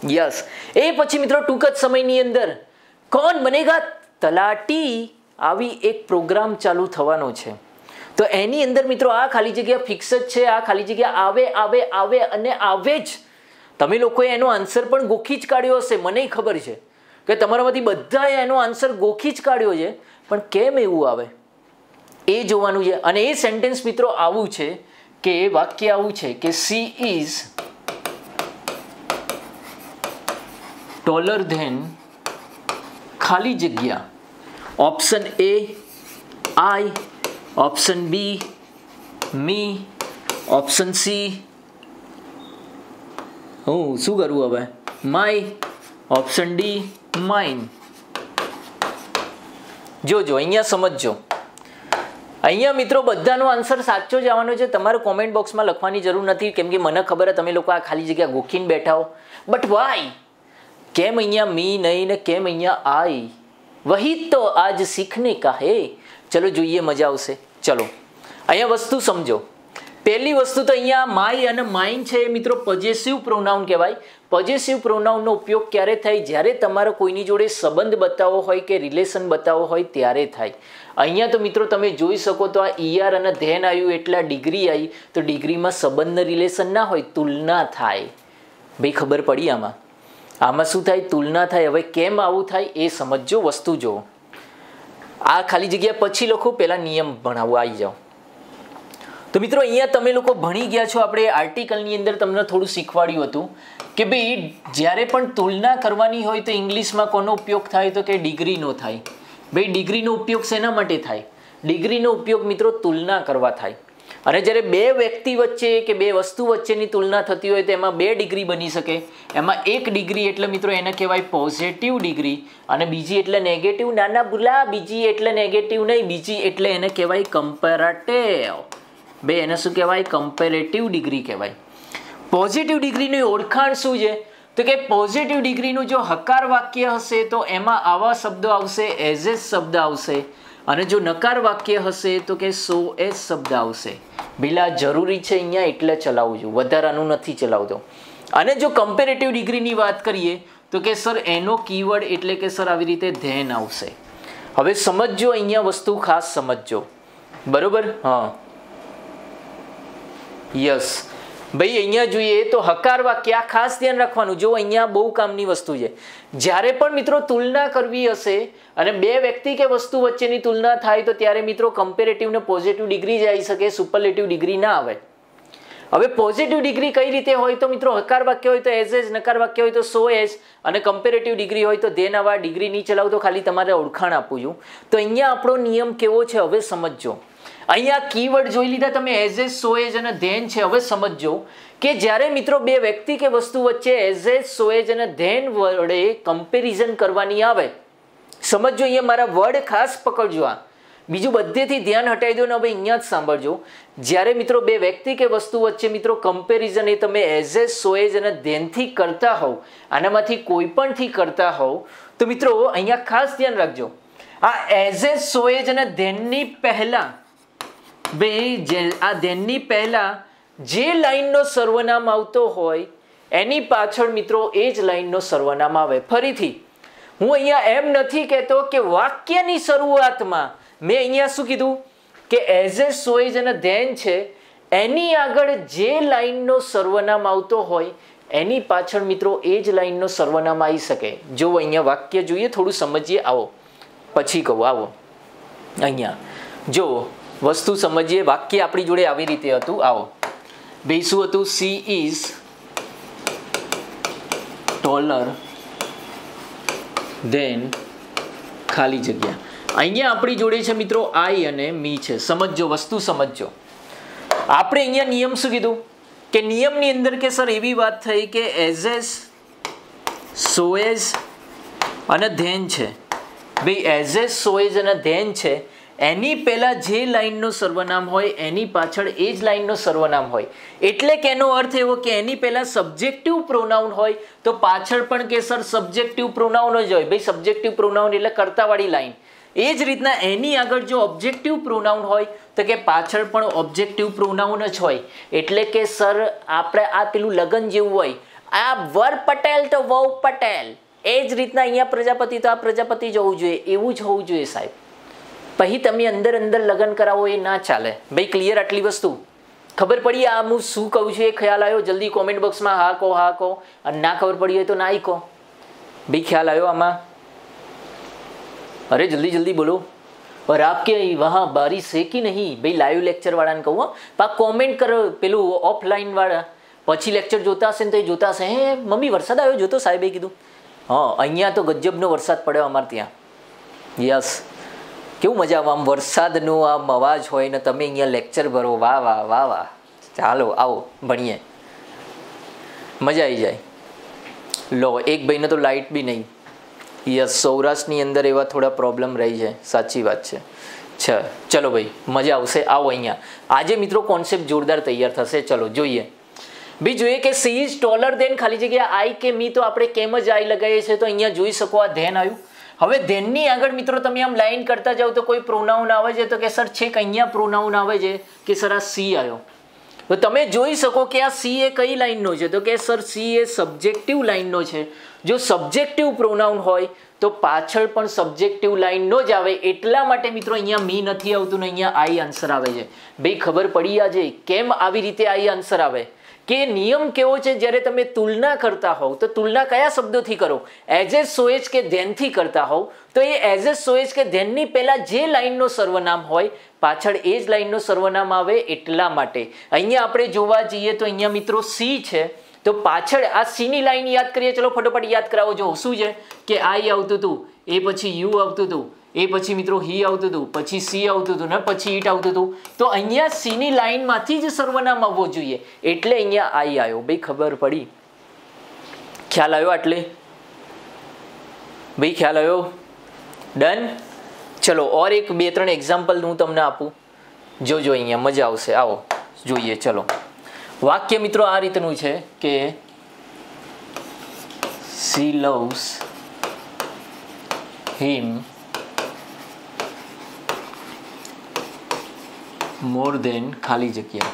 Yes, એ પછી મિત્રો ટૂંક જ સમયની અંદર કોણ બનેગા તલાટી આવી એક પ્રોગ્રામ ચાલુ થવાનો છે. તો એની અંદર મિત્રો આ ખાલી જગ્યા ફિક્સ જ છે. આ ખાલી જગ્યા આવે આવે આવે અને આવે જ. તમે લોકોએ એનો આન્સર પણ ગોખી જ કાઢ્યો હશે. મને ખબર છે કે તમારામાંથી બધાએ એનો આન્સર ગોખી જ કાઢ્યો છે, પણ કેમ એવું આવે એ જોવાનું છે. અને એ સેન્ટેન્સ મિત્રો આવું છે કે વાક્ય આવું છે કે સી ઇઝ taller than ખાલી જગ્યા option A I, option B me, option C હું શું કરું હવે માય, ઓપ્શન ડી માઇન. જોજો અહીંયા સમજજો. અહીંયા મિત્રો બધાનો આન્સર સાચો જ આવવાનો છે. તમારે કોમેન્ટ બોક્સમાં લખવાની જરૂર નથી, કેમ કે મને ખબર છે તમે લોકો આ ખાલી જગ્યા ગોખીને બેઠા હો. બટ વાય, કેમ અહીંયા મી નહીં ને કેમ અહીંયા આઈ? વહી તો આજ સીખને કા હે. ચલો જોઈએ, મજા આવશે. ચલો અહીંયા વસ્તુ સમજો. પહેલી વસ્તુ તો અહીંયા માય અને માઇન છે મિત્રો પોઝેસિવ પ્રોનાઉન કહેવાય. પોઝેસિવ પ્રોનાઉનનો ઉપયોગ ક્યારે થાય? જ્યારે તમારે કોઈની જોડે સંબંધ બતાવવો હોય કે રિલેશન બતાવવો હોય ત્યારે થાય. અહીંયા તો મિત્રો તમે જોઈ શકો તો આ ઈઆર અને ધેન આવ્યું એટલે ડિગ્રી આવી. તો ડિગ્રીમાં સંબંધ રિલેશન ના હોય, તુલના થાય. ભાઈ ખબર પડી આમાં? આમાં શું થાય? તુલના થાય. હવે કેમ આવું થાય એ સમજો, વસ્તુ જુઓ. આ ખાલી જગ્યા પછી લખો, પહેલા નિયમ ભણાવવા આવી જાઓ. તો મિત્રો અહીંયા તમે લોકો ભણી ગયા છો. આપણે આર્ટિકલની અંદર તમને થોડું શીખવાડ્યું હતું કે ભાઈ જ્યારે પણ તુલના કરવાની હોય તો ઇંગ્લિશમાં કોનો ઉપયોગ થાય? તો કે ડિગ્રીનો થાય. ભાઈ ડિગ્રીનો ઉપયોગ શેના માટે થાય? ડિગ્રીનો ઉપયોગ મિત્રો તુલના કરવા થાય. અને જ્યારે બે વ્યક્તિ વચ્ચે કે બે વસ્તુ વચ્ચેની તુલના થતી હોય તો એમાં બે ડિગ્રી બની શકે. એમાં એક ડિગ્રી એટલે મિત્રો એને કહેવાય પોઝિટિવ ડિગ્રી, અને બીજી એટલે નેગેટિવ. નાના ભૂલા, બીજી એટલે નેગેટિવ નહીં, બીજી એટલે એને કહેવાય કમ્પેરેટિવ. બે એને શું કહેવાય? કમ્પેરેટિવ ડિગ્રી કહેવાય. પોઝિટિવ ડિગ્રીની ઓળખાણ શું છે? તો કે પોઝિટિવ ડિગ્રીનું જો હકાર વાક્ય હશે તો એમાં આવા શબ્દો આવશે, એઝ એઝ શબ્દ આવશે. અને જો નકાર વાક્ય હશે તો કે સો એઝ શબ્દ આવશે. બિલા જરૂરી છે અહીંયા એટલે ચલાવું છું, વધારાનું નથી ચલાવતો. અને જો કમ્પેરેટિવ ડિગ્રીની વાત કરીએ તો કે સર એનો કીવર્ડ એટલે કે સર આવી રીતે ધેન આવશે. હવે સમજજો, અહીંયા વસ્તુ ખાસ સમજજો, બરોબર? હા, યસ ભાઈ. અહીંયા જોઈએ તો હકાર વાક્ય આ ખાસ ધ્યાન રાખવાનું. જો અહીંયા બહુ કામની વસ્તુ છે. જ્યારે પણ મિત્રો તુલના કરવી હશે અને બે વ્યક્તિ કે વસ્તુ વચ્ચેની તુલના થાય તો ત્યારે મિત્રો કમ્પેરેટિવ ને પોઝિટિવ ડિગ્રી જ આવી શકે, સુપરલેટિવ ડિગ્રી ના આવે. હવે પોઝિટિવ ડિગ્રી કઈ રીતે હોય? તો મિત્રો હકાર વાક્ય હોય તો એઝ એઝ, નકાર વાક્ય હોય તો સો એઝ, અને કમ્પેરેટિવ ડિગ્રી હોય તો ધેન આવા. ડિગ્રી નહીં ચલાવતો, ખાલી તમારે ઓળખાણ આપું છું. તો અહીંયા આપણો નિયમ કેવો છે હવે સમજો. અહીંયા કીવર્ડ જોઈ લીધા તમે, એઝ એઝ, સો એઝ અને ધેન છે. હવે સમજો કે જ્યારે મિત્રો બે વ્યક્તિ કે વસ્તુ વચ્ચે એઝ એઝ, સો એઝ અને ધેન વડે કમ્પેરિઝન કરવાની આવે, સમજો. અહીંયા મારા વર્ડ ખાસ પકડજો. આ બીજું બધેથી ધ્યાન હટાવી દો ને હવે અહીંયા જ સાંભળજો. જ્યારે મિત્રો બે વ્યક્તિ કે વસ્તુ વચ્ચે મિત્રો કમ્પેરિઝન એ તમે એઝ એઝ, સો એઝ અને ધેનથી કરતા હોવ, આનામાંથી કોઈ પણથી કરતા હોવ, તો મિત્રો અહીંયા ખાસ ધ્યાન રાખજો. આ એઝ એઝ, સો એઝ અને ધેનની પહેલા, ભાઈ આ ધેનની પહેલા જે લાઈનનો સર્વનામ આવતો હોય એની પાછળ મિત્રો એ જ લાઈનનો સર્વનામ આવે. ફરીથી હું અહીંયા એમ નથી કહેતો કે વાક્યની શરૂઆતમાં મેં અહીંયા શું કીધું કે એઝ એઝ, સો એઝ અને ધેન છે, એની આગળ જે લાઈનનો સર્વનામ આવતો હોય એની પાછળ મિત્રો એ જ લાઈનનો સર્વનામ આવી શકે. જો અહીંયા વાક્ય જોઈએ, થોડું સમજીએ, આવો પછી કહું. આવો અહીંયા જો વસ્તુ સમજીએ. વાક્ય આપણી જોડે આવી રીતે હતું. આવો ભાઈ, શું હતું? સી ઇઝ ટોલર ધેન ખાલી જગ્યા. અહીંયા આપણી જોડે છે મિત્રો આઈ અને મી છે. સમજો, વસ્તુ સમજો. આપણે અહીંયા નિયમ શું કીધું કે નિયમની અંદર કે સર એવી વાત થઈ કે એઝ એઝ, સો એઝ અને ધેન છે. ભાઈ એઝ એઝ, સો એઝ અને ધેન છે, એની પહેલા જે લાઈનનો સર્વનામ હોય એની પાછળ એ જ લાઈનનો સર્વનામ હોય. એટલે કે એનો અર્થ એવો કે એની પહેલા સબ્જેક્ટિવ પ્રોનાઉન હોય તો પાછળ પણ કે સર સબ્જેક્ટિવ પ્રોનાઉન જ હોય. ભાઈ સબ્જેક્ટિવ પ્રોનાઉન એટલે કર્તાવાળી લાઈન. એ જ રીતના એની આગળ જો ઓબ્જેક્ટિવ પ્રોનાઉન હોય તો કે પાછળ પણ ઓબ્જેક્ટિવ પ્રોનાઉન જ હોય. એટલે કે સર આપણે આ પેલું લગન જેવું હોય, આ વર પટેલ તો વહુ પટેલ, એ જ રીતના અહીંયા પ્રજાપતિ તો આ પ્રજાપતિ જ હોવું જોઈએ, એવું જ હોવું જોઈએ સાહેબ. પછી તમે અંદર અંદર લગ્ન કરાવો એ ના ચાલે ભાઈ. ક્લિયર આટલી વસ્તુ ખબર પડી? આ હું શું કહું છું એ ખ્યાલ આવ્યો? જલ્દી કોમેન્ટ બોક્સમાં હા કહો, હા કહો. અને ના ખબર પડી હોય તો ના કહો ભાઈ. ખ્યાલ આવ્યો આમાં? અરે જલ્દી જલ્દી બોલો. और आपके वहाँ बारिश है कि नहीं भाई? લાઈવ લેક્ચર વાળાને કહું પા કોમેન્ટ કરો. પેલું ઓફલાઈન વાળા પછી લેક્ચર જોતા હશે ને તો એ જોતા હશે, હે મમ્મી વરસાદ આવ્યો જોતો, સાહેબે કીધું. હા, અહીંયા તો ગજબનો વરસાદ પડ્યો અમારે ત્યાં. યસ, કેવું મજા આવે આમ વરસાદનો આમ અવાજ હોય ને તમે અહીંયા લેક્ચર ભરો. વાહ વાહ વાહ વાહ. ચાલો આવો ભણીએ, મજા આવી જાય. લો, એક ભાઈને તો લાઇટ બી નહીં. યસ, સૌરાષ્ટ્રની અંદર એવા થોડા પ્રોબ્લેમ રહી છે, સાચી વાત છે. ચલો ભાઈ, મજા આવશે. આવો અહીંયા. આજે મિત્રો કોન્સેપ્ટ જોરદાર તૈયાર થશે. ચલો જોઈએ ભાઈ. જોઈએ કે સી ઇઝ ટોલર દેન ખાલી જગ્યા આઈ કે મી. તો આપણે કેમ જ આઈ લગાવીએ છીએ, તો અહીંયા જોઈ શકો આ ધેન આવ્યું. હવે ધેનની આગળ મિત્રો તમે આમ લાઈન કરતા જાઓ તો કોઈ પ્રોનાઉન આવે છે તો કે સર છેક અહીંયા પ્રોનાઉન આવે છે કે સર આ સી આવ્યો. તો તમે જોઈ શકો કે આ સી એ કઈ લાઈનનો છે, તો કે સર સી એ સબ્જેક્ટિવ લાઈનનો છે. જો સબ્જેક્ટિવ પ્રોનાઉન હોય તો પાછળ પણ સબ્જેક્ટિવ લાઈનનો જ આવે. એટલા માટે મિત્રો અહીંયા મી નથી આવતું ને અહીંયા આઈ આન્સર આવે છે. ભાઈ ખબર પડી આજે કેમ આવી રીતે આઈ આન્સર આવે? કે નિયમ કેવો છે, જ્યારે તમે તુલના કરતા હોવ તો તુલના કયા શબ્દોથી કરો? એઝ એ સો એજ કે ધેનથી કરતા હોવ તો એ એઝ એ સો એજ કે ધેનની પહેલાં જે લાઈનનો સર્વનામ હોય પાછળ એ જ લાઈનનો સર્વનામ આવે. એટલા માટે અહીંયા આપણે જોવા જઈએ તો અહીંયા મિત્રો સી છે, તો પાછળ આ સીની લાઈન યાદ કરીએ. ચલો ફટોફટ યાદ કરાવો. જો શું છે કે આઈ આવતું હતું, એ પછી યુ આવતું હતું, એ પછી મિત્રો હી આવતું હતું, પછી સી આવતું હતું ને પછી ઈટ આવતું હતું. તો અહીંયા સીની લાઈનમાંથી જ સર્વનામ આવવો જોઈએ, એટલે અહીંયા આઈ આવ્યો. ભાઈ ખબર પડી? ખ્યાલ આવ્યો? આટલે ભાઈ ખ્યાલ આવ્યો? ડન. ચલો ઓર એક બે ત્રણ એક્ઝામ્પલ હું તમને આપું, જોજો અહીંયા મજા આવશે. આવો જોઈએ. ચલો વાક્ય મિત્રો આ રીતનું છે કે she loves him more than ખાલી જગ્યા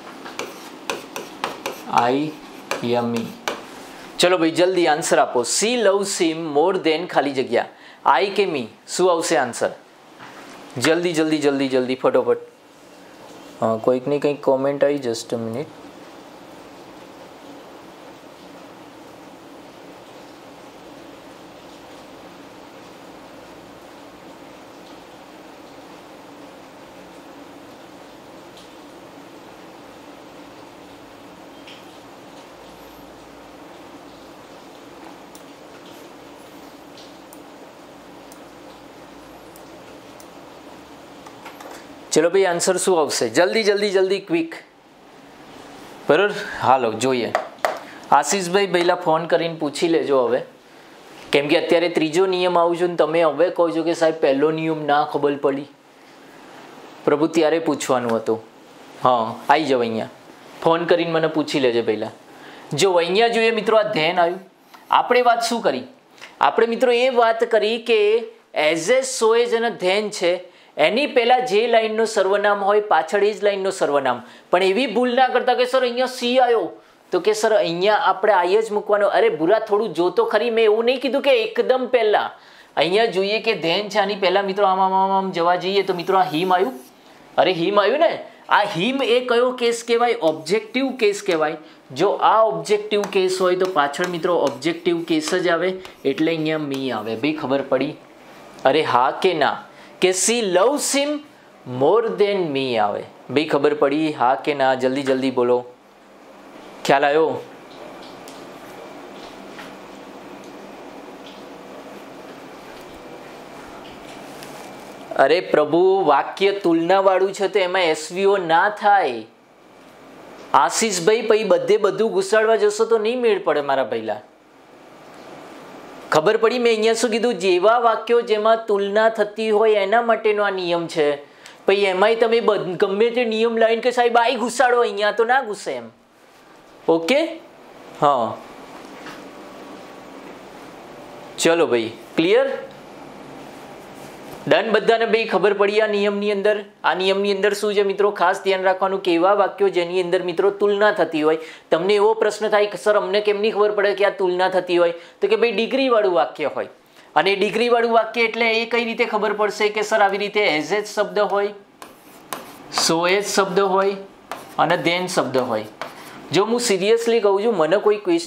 I या me. ચલો ભાઈ જલ્દી આન્સર આપો. she loves him more than ખાલી જગ્યા I કે me, શું આવશે આન્સર? જલ્દી જલ્દી જલ્દી જલ્દી ફટોફટ. હા, કોઈકની કંઈક કોમેન્ટ આવી. Just a minute. ચલો ભાઈ આન્સર શું આવશે? જલ્દી જલ્દી જલ્દી ક્વિક. બરાબર, હાલો જોઈએ. આશીષભાઈ પહેલાં ફોન કરીને પૂછી લેજો હવે, કેમ કે અત્યારે ત્રીજો નિયમ આવું છું ને તમે હવે કહો છો કે સાહેબ પહેલો નિયમ ના ખબર પડી. પ્રભુ ત્યારે પૂછવાનું હતું. હા, આવી જાઓ અહીંયા. ફોન કરીને મને પૂછી લેજો પહેલાં. જો અહીંયા જોઈએ મિત્રો, આ ધ્યાન આવ્યું. આપણે વાત શું કરી? આપણે મિત્રો એ વાત કરી કે એઝ એ સો એજ અને ધેન છે, એની પહેલાં જે લાઈનનો સર્વનામ હોય પાછળ એ જ લાઈનનો સર્વનામ. પણ એવી ભૂલ ના કરતા કે સર અહીંયા સી આવ્યો તો કે સર અહીંયા આપણે આઈ જ મૂકવાનો. અરે બુરા, થોડું જોતો ખરી. મેં એવું નહીં કીધું કે એકદમ પહેલાં. અહીંયા જોઈએ કે ધેન છે, આની પહેલાં મિત્રો આમ આમ આમ જવા જઈએ તો મિત્રો આ હિમ આવ્યું. અરે હિમ આવ્યું ને. આ હિમ એ કયો કેસ કહેવાય? ઓબ્જેક્ટિવ કેસ કહેવાય. જો આ ઓબ્જેક્ટિવ કેસ હોય તો પાછળ મિત્રો ઓબ્જેક્ટિવ કેસ જ આવે, એટલે અહીંયા મી આવે. ભાઈ ખબર પડી? અરે હા કે ના? કે સી લવ્સ હિમ મોર દેન મી આવે. ભાઈ ખબર પડી? હા કે ના? જલ્દી જલ્દી બોલો. ખ્યાલ આવ્યો? અરે પ્રભુ, વાક્ય તુલના વાળું છે તો એમાં એસવીઓ ના થાય. આશીષભાઈ પછી બધે બધું ઘુસાડવા જશો તો નહીં મેળ પડે મારા પહેલા. ખબર પડી? મેં અહીંયા શું કીધું? જેવા વાક્યો જેમાં તુલના થતી હોય એના માટેનો આ નિયમ છે. પછી એમાંય તમે ગમે તે નિયમ લાવીને કે સાહેબ આઈ ઘુસાડો, અહીંયા તો ના ઘૂસે એમ. ઓકે, હા ચલો ભાઈ ક્લિયર. ડન, બધાને ભાઈ ખબર પડી આ નિયમની અંદર. આ નિયમની અંદર શું છે મિત્રો, ખાસ ધ્યાન રાખવાનું કે એવા વાક્યો જેની અંદર મિત્રો તુલના થતી હોય. તમને એવો પ્રશ્ન થાય કે સર અમને કેમ નહીં ખબર પડે કે આ તુલના થતી હોય, તો કે ભાઈ ડિગ્રીવાળું વાક્ય હોય. અને ડિગ્રીવાળું વાક્ય એટલે એ કઈ રીતે ખબર પડશે કે સર આવી રીતે એઝ એજ શબ્દ હોય, સો એજ શબ્દ હોય અને ધેન શબ્દ હોય. જો હું સિરિયસલી કહું છું, મને કોઈ ક્વેશ્ચન